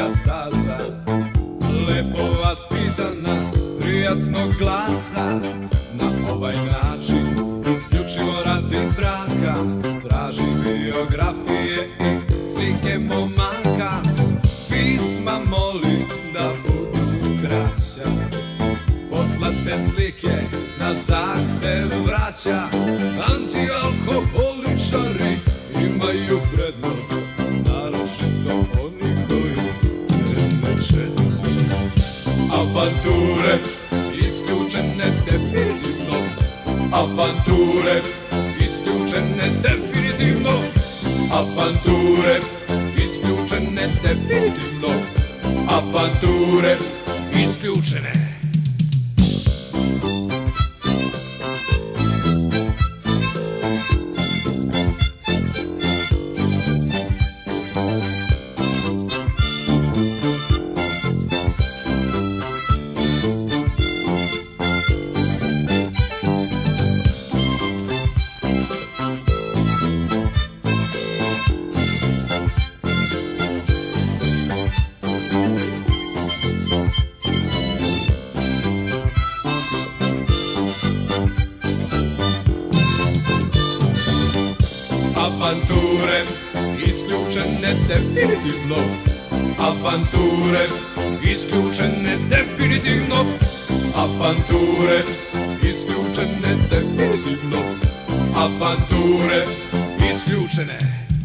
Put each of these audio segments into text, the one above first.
staza, lepo vaspitana, prijatnog glasa. Na ovaj način, isključivo radi braka, traži biografije i slike momaka. Pisma moli da budu kraća, poslate slike na zahtev vraća. Antialkoholičari imaju prednost, naročito oni koji crne četnost. Avanture isključene definitivno, avanture isključene definitivno, avanture isključene definitivno, avanture isključene. Avanture isključene definitivno, avanture isključene definitivno, avanture isključene definitivno, avanture isključene.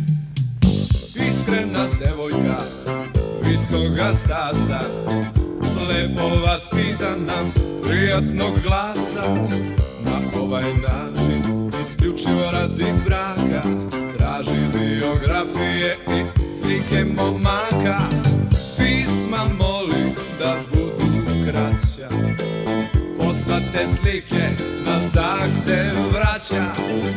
Iskrena devojka, vitkoga stasa, lepo vaspitana, prijatnog glasa. Na ovaj način, isključivo radi braka, traži biografije i slike momaka. Pisma moli da budu kraća, poslate slike na zahtev vraća.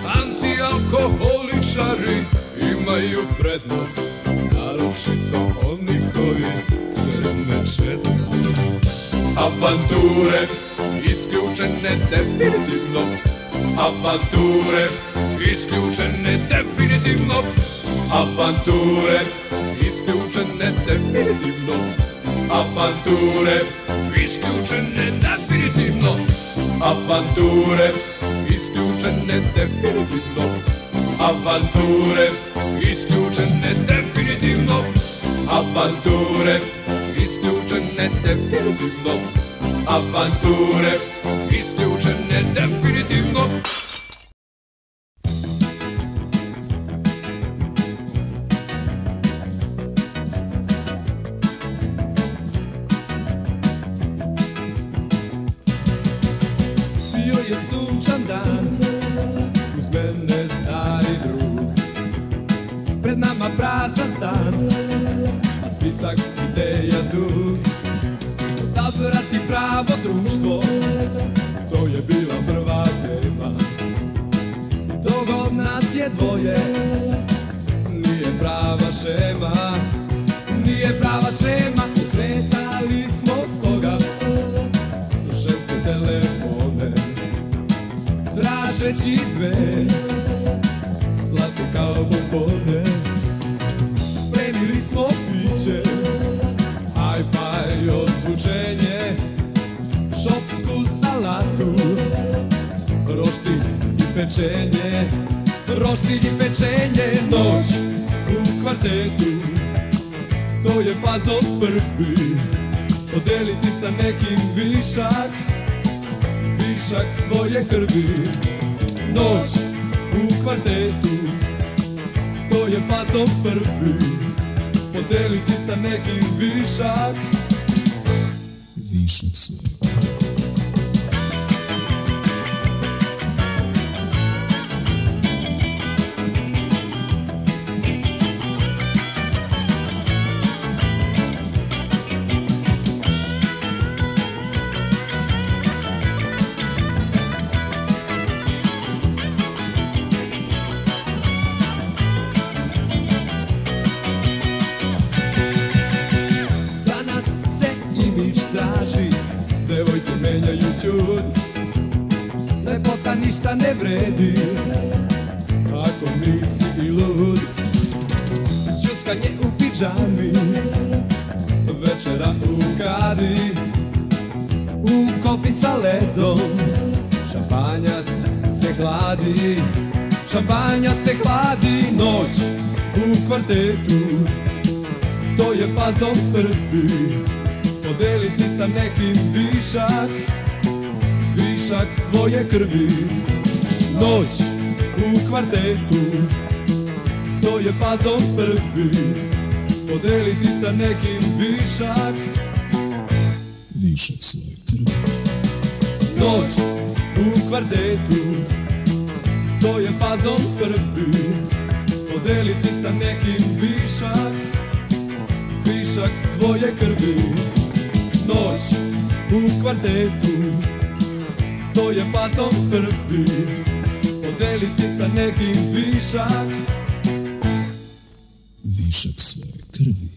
Antialkoholičari imaju prednost, naročito oni koji crne četnost. Avanture isključene definitivno, avanture isključene definitivno, avanture isključene definitivno, avanture isključene definitivno, avanture isključene definitivno, avanture isključene definitivno, avanture isključene definitivno, avanture isključene definitivno. Bio je sunčan dan, uz mene stari drug, pred nama prazan stan, a spisak ideja dug. Odabrati pravo društvo, to je bila prva tema. Toga od nas je dvoje, nije prava šema, nije prava šema. Kretali smo stoga ženske telefone, tražeći dve, slatko kao bombone. Spremili smo piće, hi-fi ozvučenje, šopsku salatu, roštilj i pečenje, roštilj i pečenje. Noć u kvartetu, to je fazon prvi, podeliti sa nekim višak, višak svoje krvi. Noć u kvartetu, to je fazon prvi, podeliti sa nekim višak, višak svoje krvi. Devojke menjaju čud, lepota ništa ne vredi ako nisi i lud. Čuskanje u pidžami, sofi sa ledom. Šampanjac se hladi, šampanjac se hladi. Noć u kvartetu, to je fazon prvi. Podeliti sa nekim višak, višak svoje krvi. Noć u kvartetu, to je fazon prvi. Podeliti sa nekim višak, višak svoje krvi. Noć u kvartetu, to je fazon prvi. Podeliti sa nekim višak, višak svoje krvi. Noć u kvartetu, to je fazon prvi. Podeliti sa nekim višak, višak svoje krvi.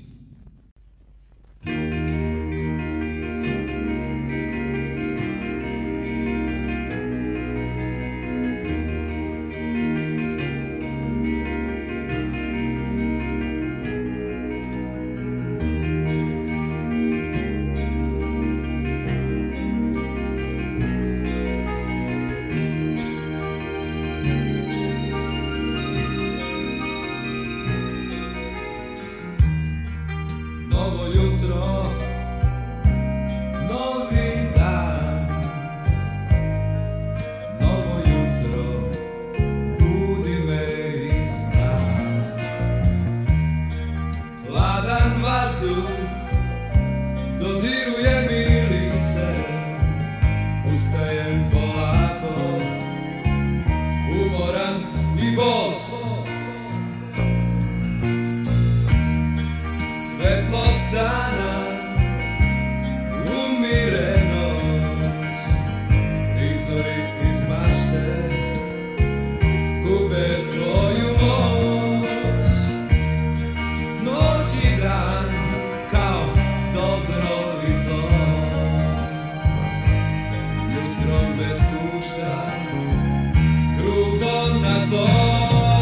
Novo jutro, novi dan. Novo jutro, budi me iz sna. Hladan vazduh dodiruje mi lice. Ustajem polako, umoran i bos. Svetlost dana, umirenost, prizori iz mašte gube svoju moć. Noć i dan kao dobro i zlo, jutro me spušta grubo na tlo.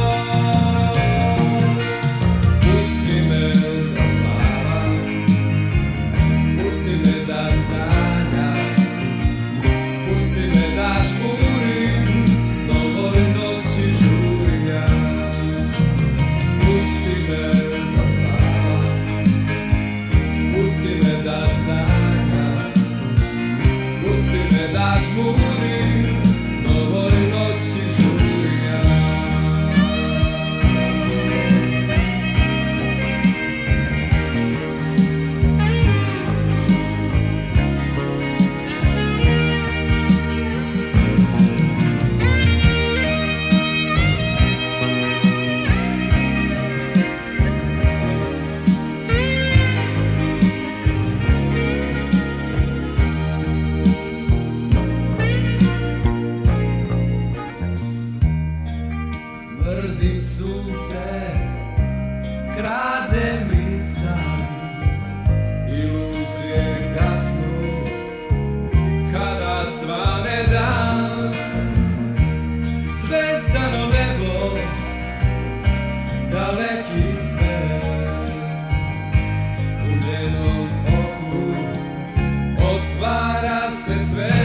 Mrzim sunce, krade mi san, iluzije gasnu kada svane dan. Zvezdano nebo, daleki svet, u njenom oku otvara se cvet.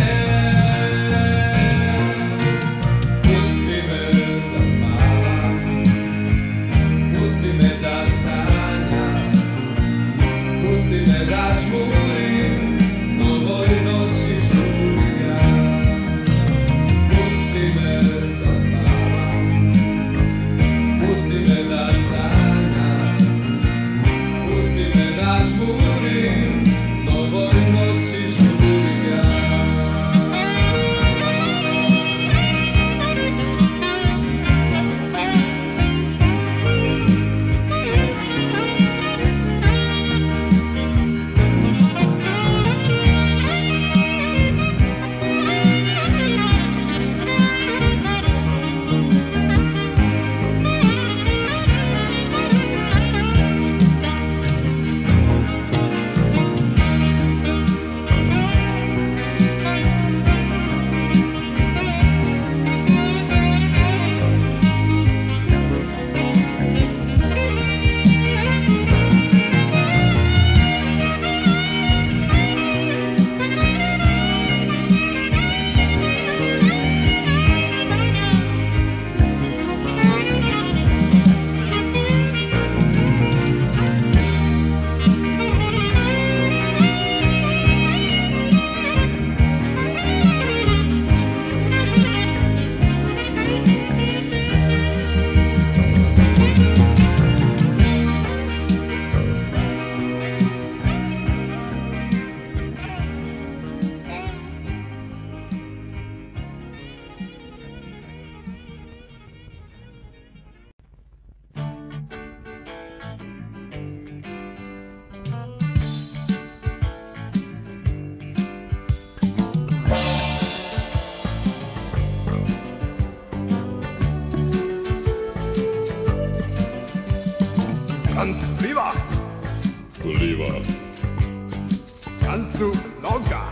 Francu noga.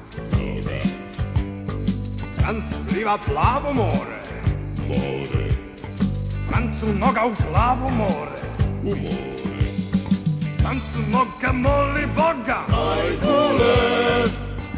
Franc pliva plavo more. Francu noga u plavo more. Francu noga moli Boga. Ajkule!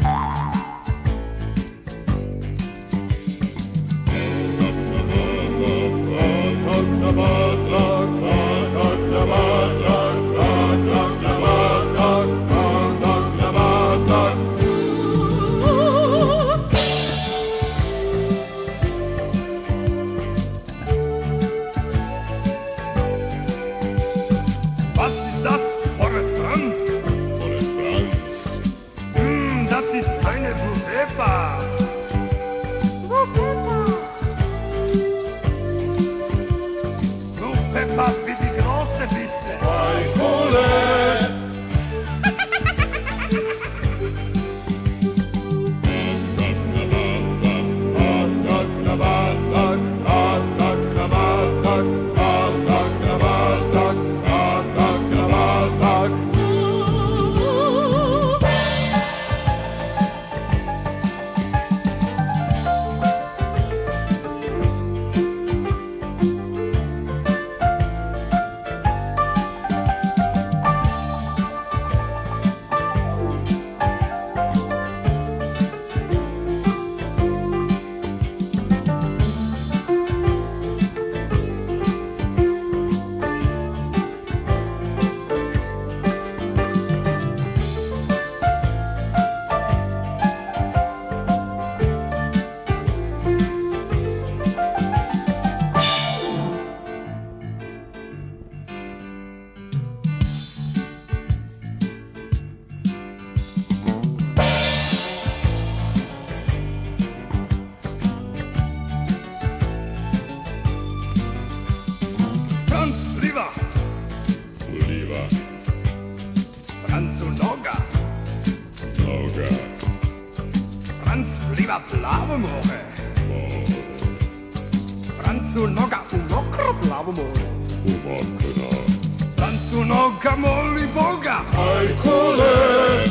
Plavo more. Francu noga u mokro plavo more. Francu noga moli Boga. Ajkule!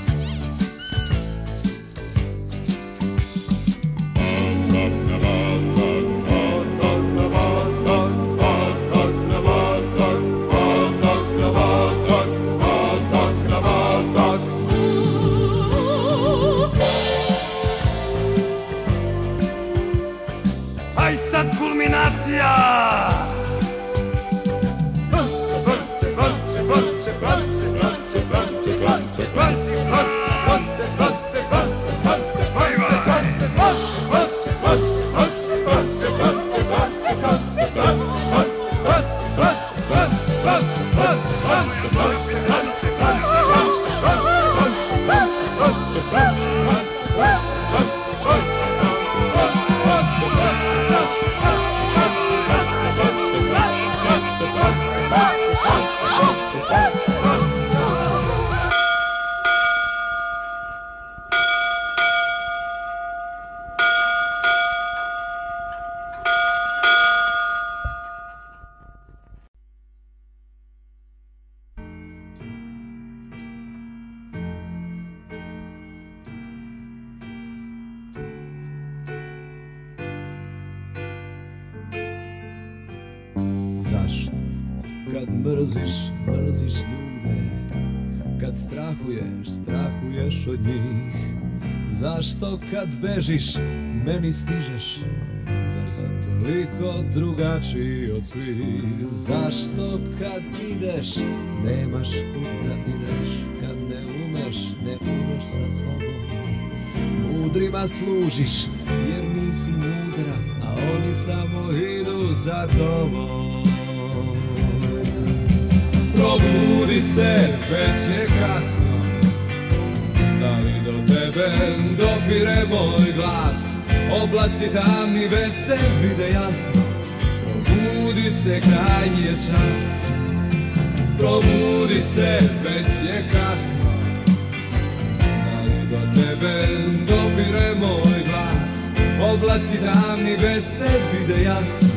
Kad mrziš ljude, kad strahuješ od njih. Zašto kad bežiš, meni stižeš, zar sam toliko drugačiji od svih? Zašto kad ideš, nemaš kud da ideš, kad ne umeš sa sobom? Mudrima služiš, jer nisi mudra, a oni samo idu za tobom. Probudi se, već je kasno, da li do tebe dopire moj glas? Oblaci tamni već se vide jasno, probudi se, krajnji je čas. Probudi se, već je kasno, da li do tebe dopire moj glas? Oblaci tamni već se vide jasno,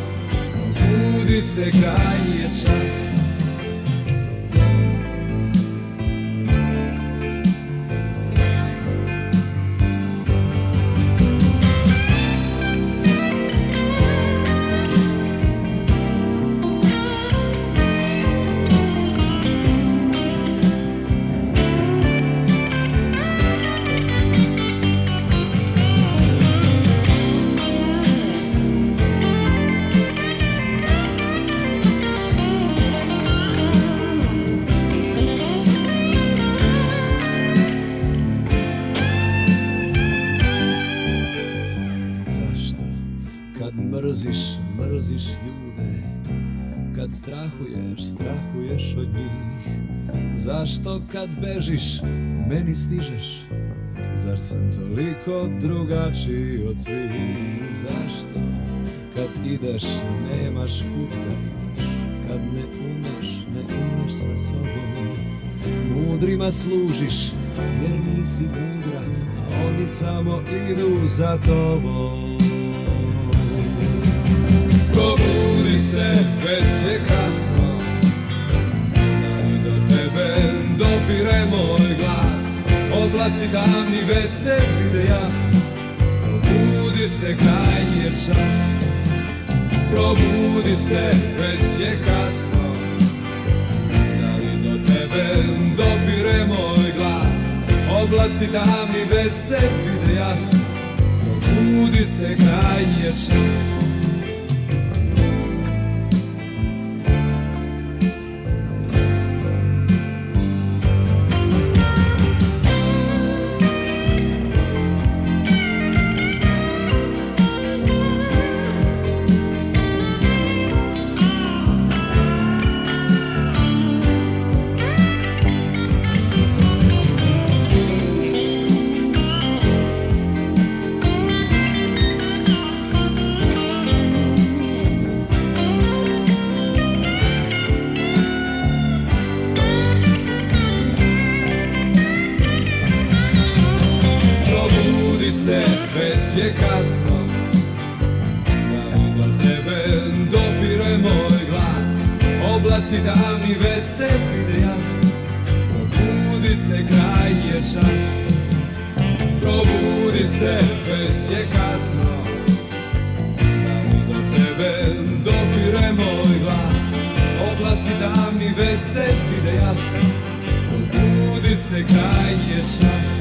probudi se, krajnji je čas. voliš ljude, kad strahuješ od njih. Zašto kad bežiš, meni stižeš? Zar sam toliko drugačiji od svih? Zašto kad ideš, nemaš kud da ideš? Kad ne umeš sa sobom. Mudrima služiš, jer nisi mudra, a oni samo idu za tobom. Probudi se, već je kasno, da i do tebe dopire moj glas. Oblaci tamni već se vide jasno, probudi se, krajnji je čas. Probudi se, već je kasno, da i do tebe dopire moj glas. Oblaci tamni već se vide jasno, probudi se, krajnji je čas. Je kasno, da i do tebe dopire moj glas. Oblaci tamni već se vide jasno, probudi se, krajnji je čas. Probudi se, već je kasno, da i do tebe dopire moj glas. Oblaci tamni već se vide jasno, probudi se, krajnji je čas.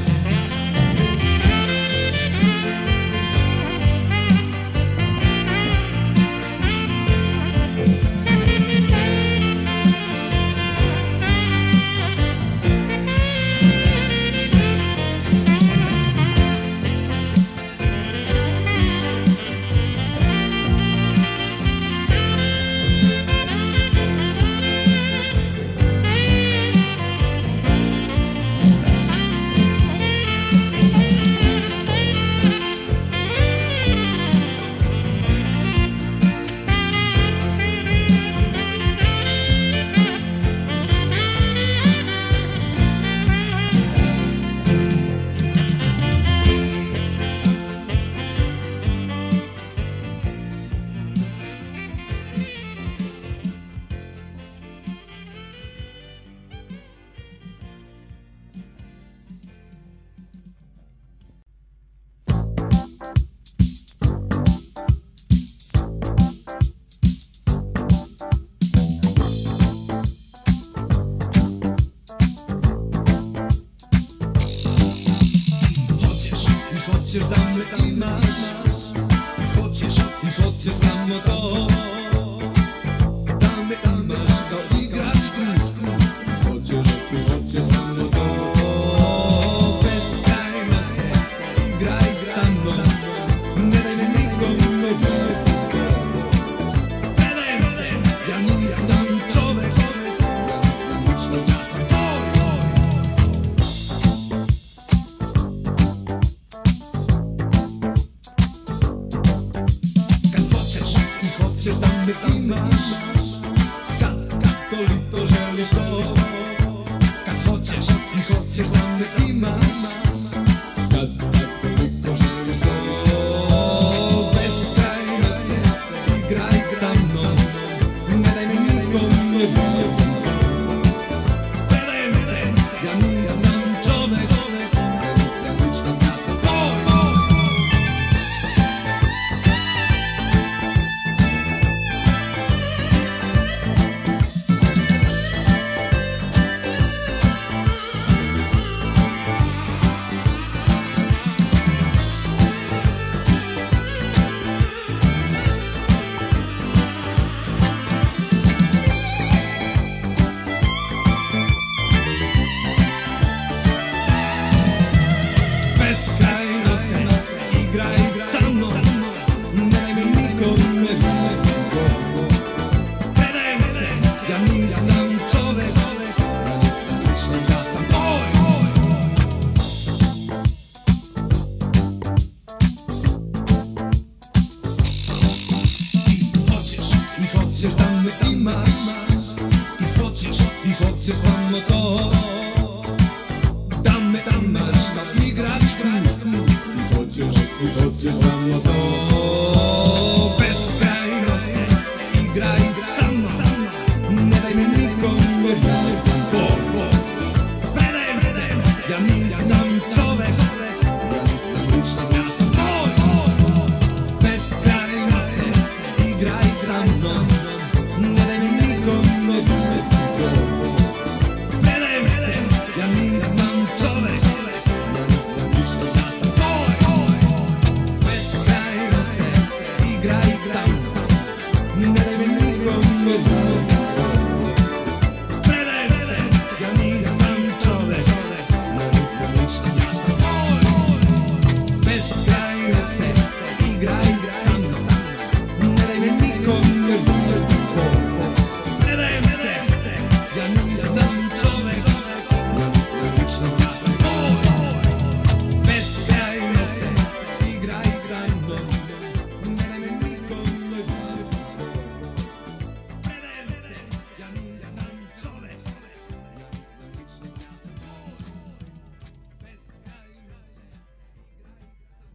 Hoćeš da me imaš, hoćeš i hoćeš samo to, da me imaš kao igračku, hoćeš samo to. Beskrajno se igraj sa mnom, ne daj me nikom odnositi. Predajem se, ja nisam čovek, ja nisam ličnost, ja sam tvoj. Hoćeš da me imaš, kad toliko želiš to. Kad hoćeš i hoćeš da me imaš, kad toliko želiš to. Beskrajno se igraj sa mnom, ne daj mi nikom odnositi. Predajem se, ja nisam čovek, ja nisam ličnost, ja sam tvoj. hoćeš samo to. Beskrajno se igraj sa mnom, ne daj me nikom jer ja sam tvoj. Predajem se, ja nisam čovek, ja nisam ličnost, ja sam tvoj. Beskrajno se igraj sa mnom, ne daj mi nikom jer ja sam tvoj. Predajem se, ja nisam čovek, ja nisam ličnost, ja sam tvoj. Beskrajno se igraj sa mnom, ne daj mi nikom jer ja sam tvoj. Predajem se, ja nisam čovek, ja nisam ličnost, ja sam tvoj. Beskrajno se igraj sa mnom, ne daj mi nikom jer ja sam tvoj. Predajem se, ja nisam čovek, ja nisam ličnost, ja sam tvoj. Beskrajno se igraj sa mnom, ne daj mi nikom jer ja sam tvoj. Predajem se, ja nisam čovek, ja nisam ličnost, ja sam tvoj. Beskrajno se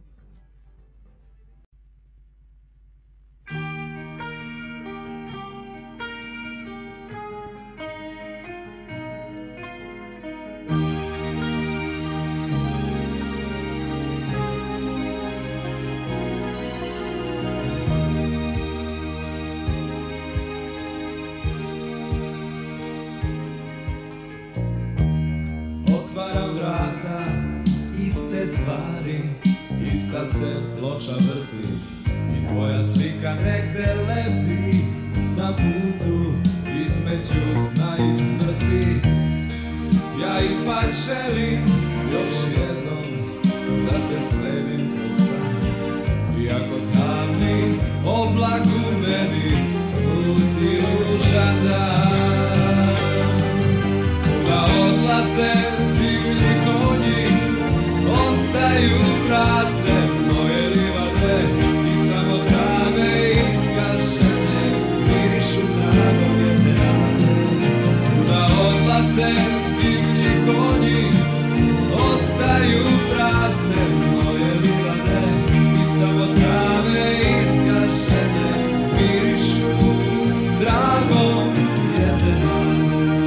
otvaram vrata, iste stvari, ista se ploča vrti i tvoja slika negde lebdi na putu između sna i smrti. Ja ipak želim još jednom da te sledim kroz san, iako tamni oblak u meni smuti ružan dan. Kuda odlaze divlji konji, ostaju prazne moje livade i samo trave iskažene mirišu tragom jedne rane. Kuda odlaze divlji konji, ostaju prazne moje livade i samo trave iskažene mirišu tragom jedne rane.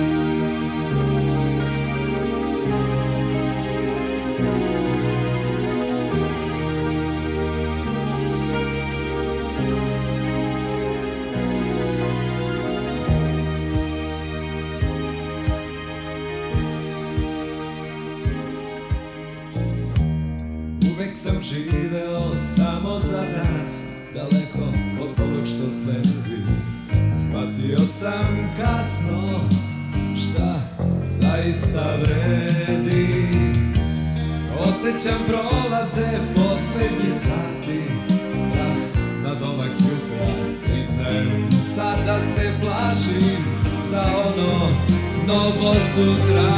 Uvek sam živeo samo za danas, daleko od ovog što sledi. Shvatio sam kasno šta zaista vredi. Osjećam prolaze poslednji sati, strah na domak jutra. Priznajem sada se plašim za ono novo sutra.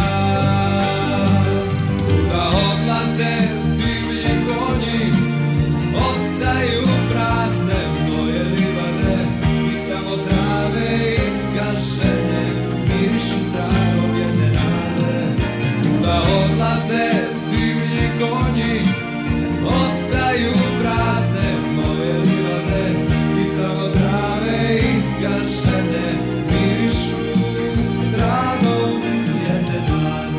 Kuda odlaze divlji konji, ostaju prazne moje livade i samo trave iskažene mirišu tragom jedne rane. Kuda odlaze divlji konji, ostaju prazne moje livade i samo trave iskažene mirišu tragom jedne rane.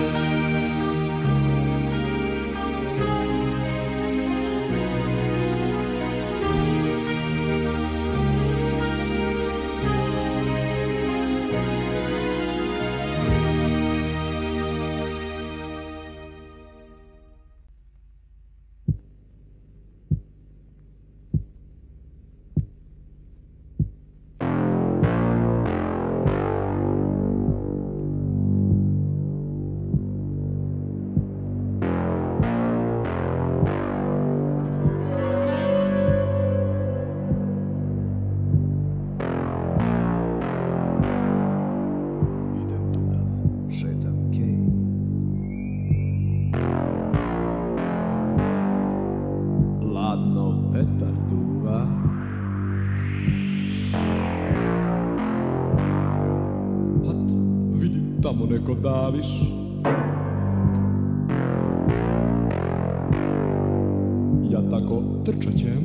tamo neko daviš. Ja tako trčat ćem.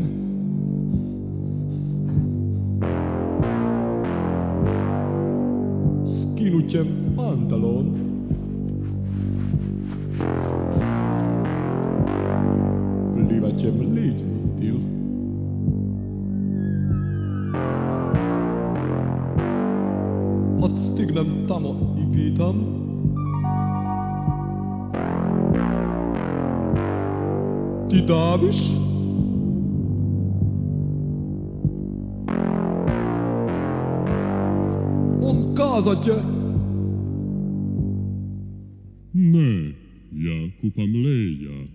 Skinut ćem pantalon. Plivat ćem lični stil. Odstignem tamo i pitam: ti daviš? On kazat će: Ne, ja kupam Leja.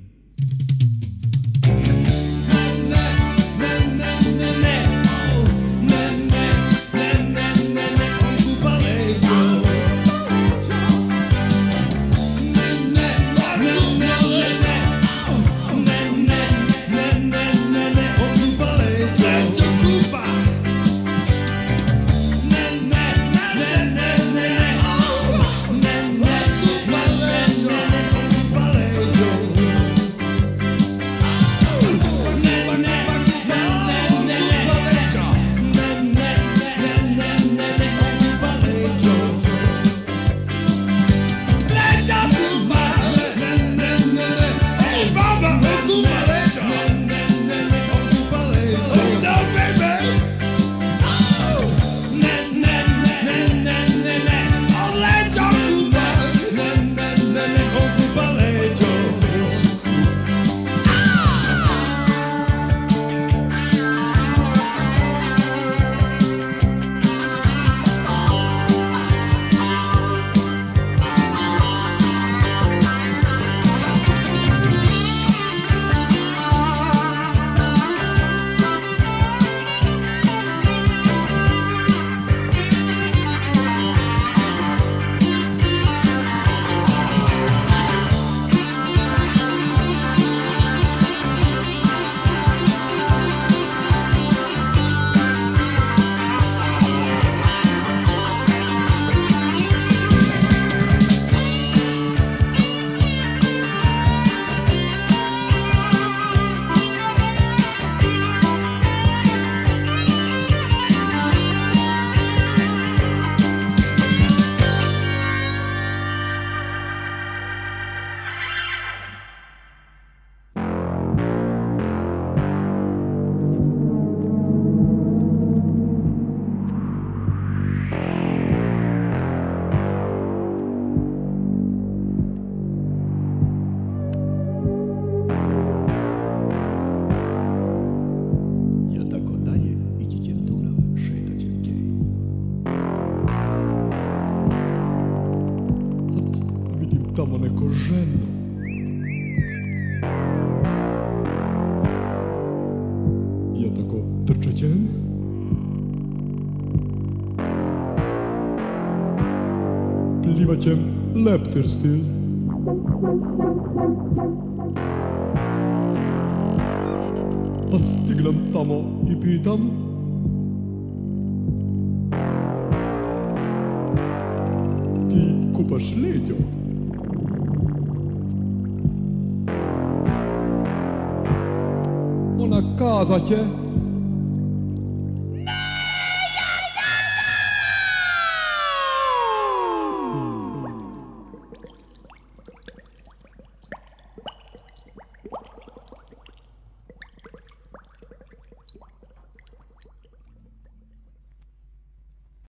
Tamo neko ženo. Ja tako trčat ćem. Plivat ćem leptir stil. Odstignem tamo i pitam: ti kupaš leđo? Ona kazat će: